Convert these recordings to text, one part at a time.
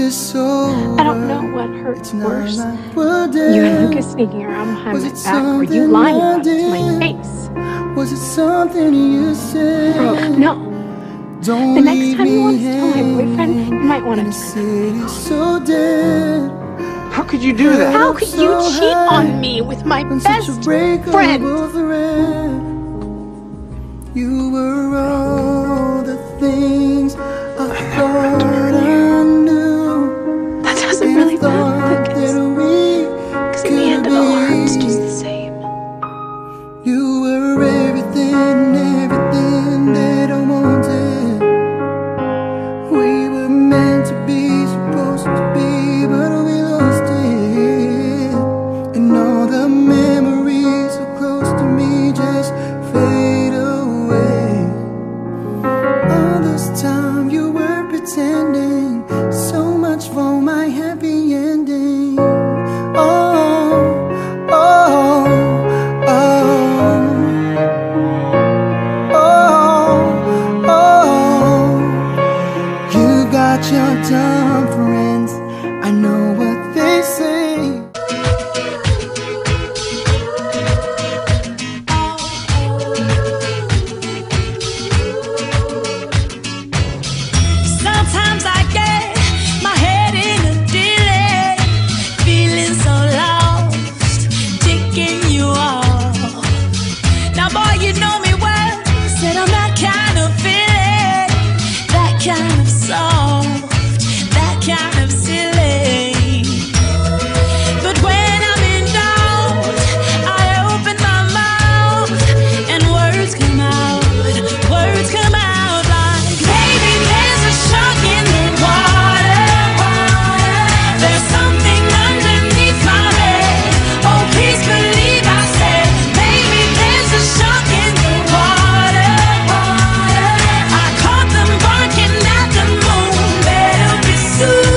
I don't know what hurts worse. You and Lucas sneaking around behind my back, or you lying about it to my face. Was it something you said? Brooke, no. The next time you want to tell my boyfriend, you might want to so dead. How could you do that? How could you cheat on me with my best friend? You were all the things I thought I knew. That doesn't really matter, because in the end it all hurts just the same. You were everything, everything that I wanted. We were meant to be, supposed to be, but we lost it. And all the memories so close to me just fade away. All this time you were pretending, so much for my happy ending. Your dumb friends, I know what they say. Sometimes I get my head in a delay, feeling so lost, ticking you off. Now boy, you know me well, said I'm that kind of feeling, that kind of song, kind of silly. But when I'm in doubt, I open my mouth and words come out like, baby, there's a shark in the water, there's something underneath my bed. Oh, please believe I said, baby, there's a shark in the water. I caught them barking at the moon, better be soon.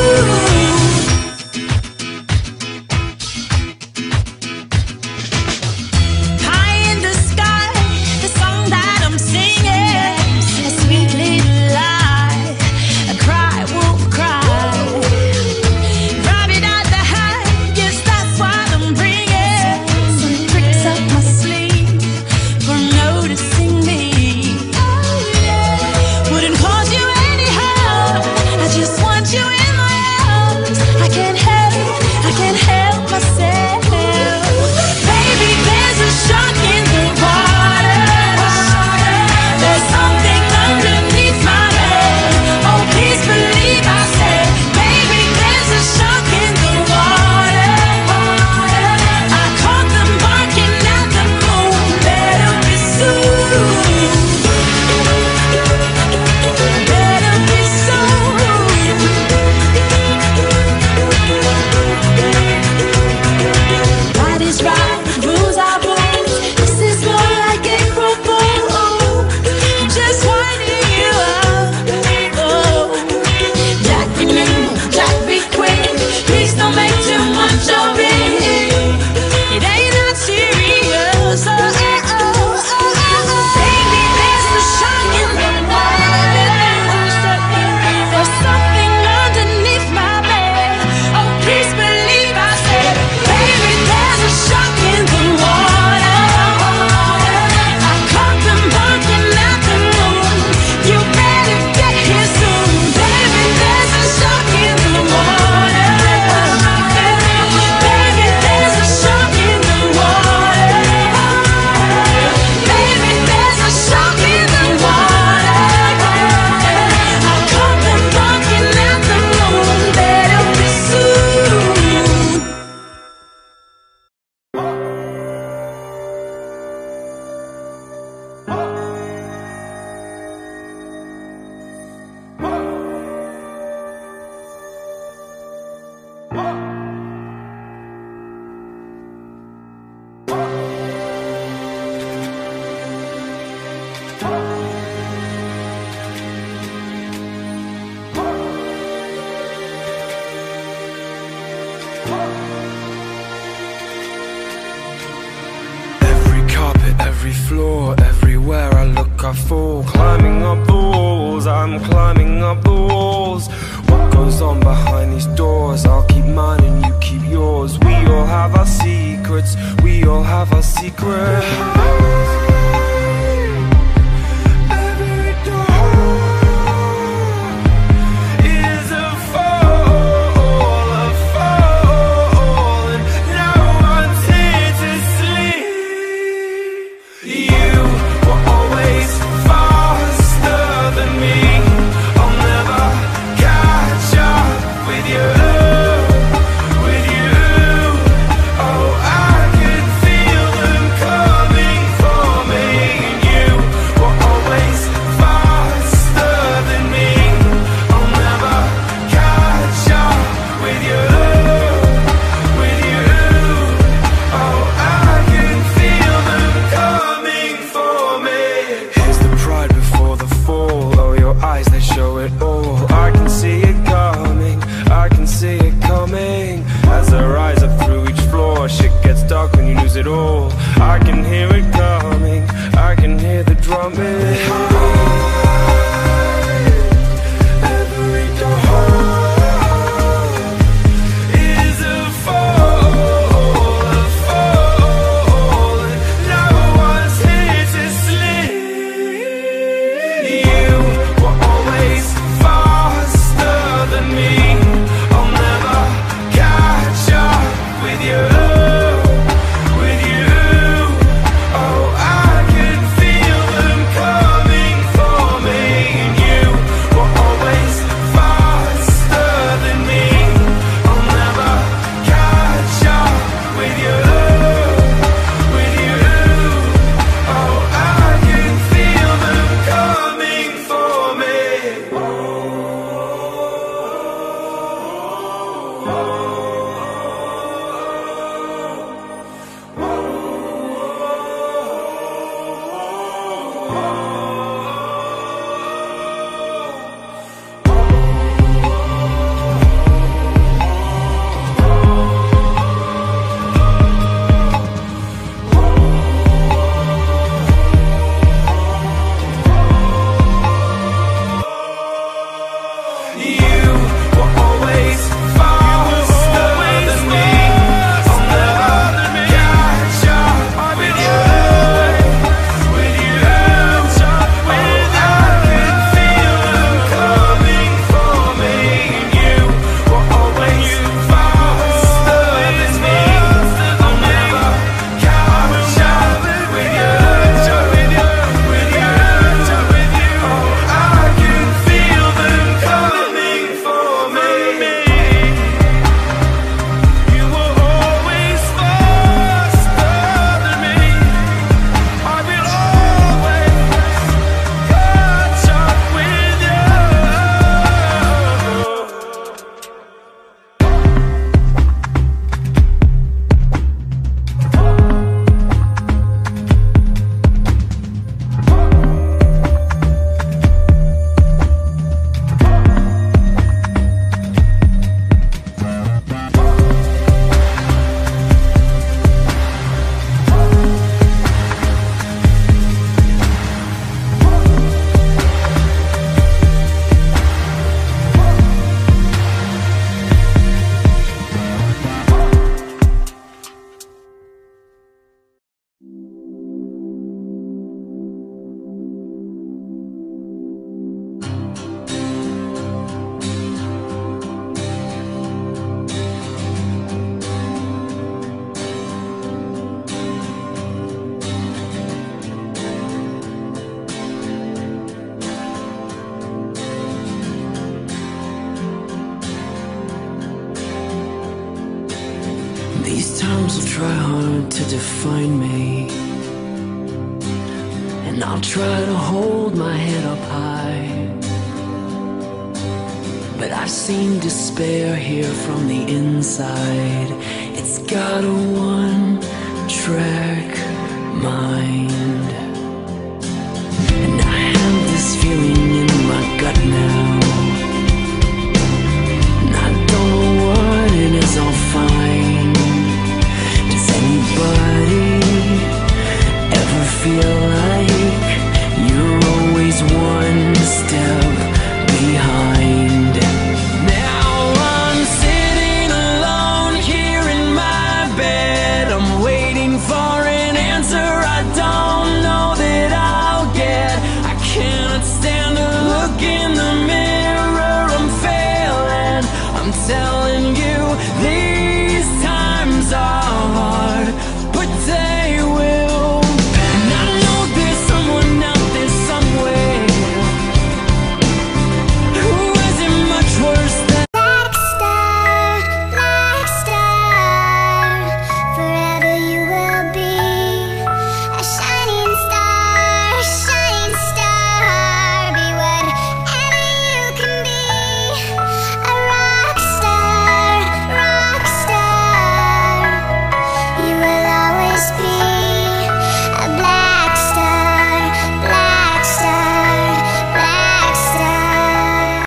Every floor, everywhere I look I fall. Climbing up the walls, I'm climbing up the walls. What goes on behind these these doors. I'll keep mine and you keep yours. We all have our secrets, we all have our secrets. Every door is a fall, and no one's here to sleep. You were always faster than me. I'll never catch up with you. Oh, I can feel them coming for me. And you were always faster than me. I'll never catch up with you. Oh, I can feel them coming for me. Here's the pride before the fall. Oh, your eyes, they show it all. I can see it coming, I can see it coming. As I rise up through each floor, shit gets dark when you lose it all. I can hear it coming, I can hear the drumming. Every door is a fall, and no one's here to sleep. You were always faster than me. I'll never catch up with you. Oh, I can feel them coming for me. And you were always faster than me. I'll never catch up with you. Oh, I can feel them coming for me. You were always faster than me. I'll never catch up with you. Oh, I can feel them coming for me. And you were always faster than me. I'll never catch up with you. Oh, I can feel them coming for me. You were always faster than me. I will always catch up with you. These times will try hard to define me, and I'll try to hold my head up high. But I've seen despair here from the inside. It's got a one-track mind, and I have this feeling in my gut now, and I don't know what it is I'll find. Does anybody ever feel like you're always one step behind? Now I'm tell